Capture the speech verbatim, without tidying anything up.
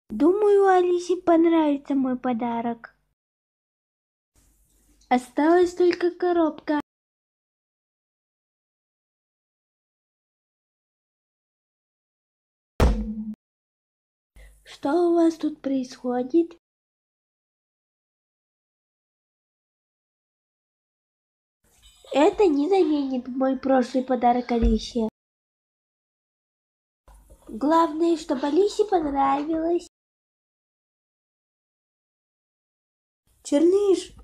Думаю, Алисе понравится мой подарок. Осталась только коробка. Что у вас тут происходит? Это не заменит мой прошлый подарок Алисе. Главное, чтобы Алисе понравилось. Черныш,